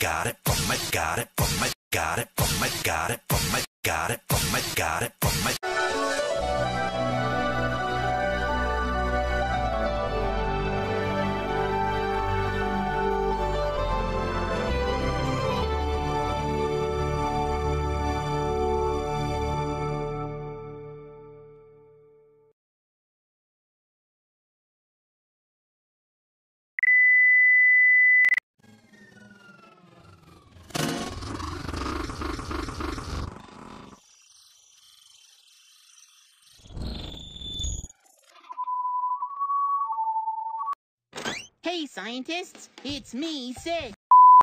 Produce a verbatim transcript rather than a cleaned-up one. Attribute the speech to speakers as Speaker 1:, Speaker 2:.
Speaker 1: got it from my, got it from my, got it from my, got it from my, got it from my, got it from my.
Speaker 2: Hey, scientists, it's me, Sid.